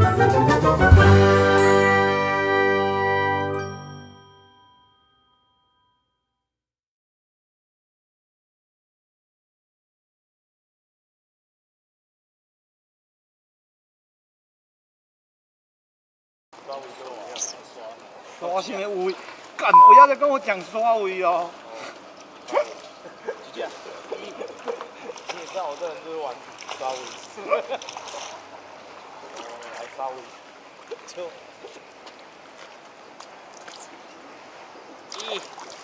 刷什么位？干！不要再跟我讲刷位哦。 就这样。你也知道我这人就是玩刷位。来刷位，就一。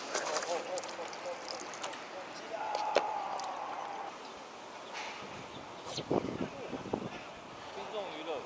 轻重娱乐。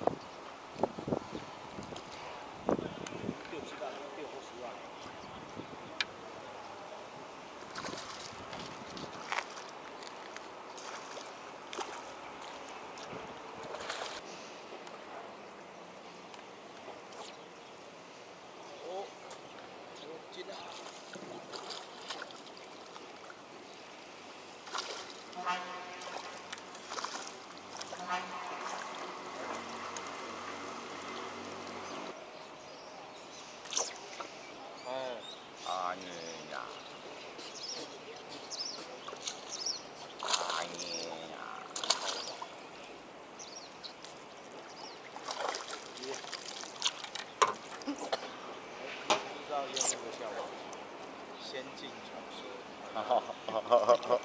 仙境传说。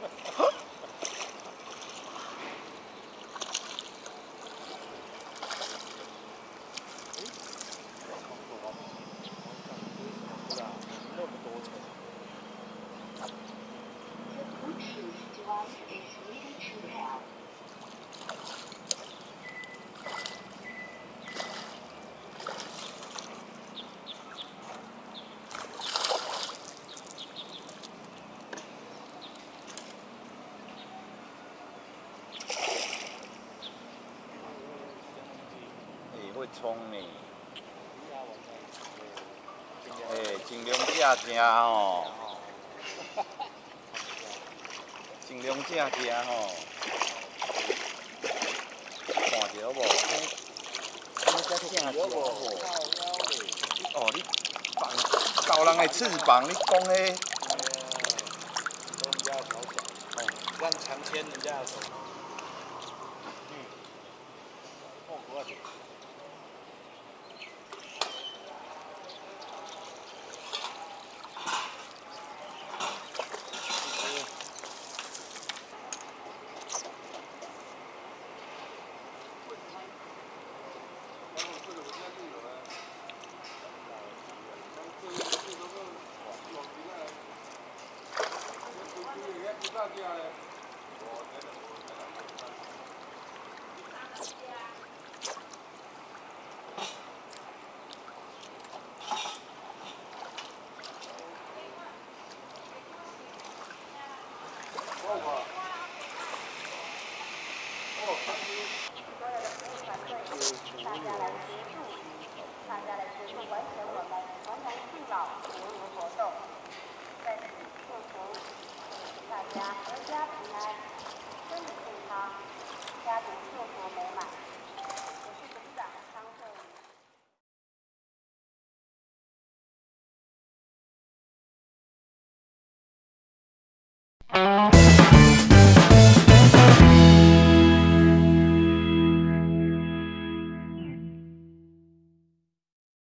会冲呢，尽量食吃吼，尽量食吃吼，看着无？你才正吃无？哦，你放高人的翅膀，你讲的。都人家的小脚，让强牵人家的手。完成我们传统敬老节日活动，在此祝福大家阖家平安，身体健康，家庭幸福美满。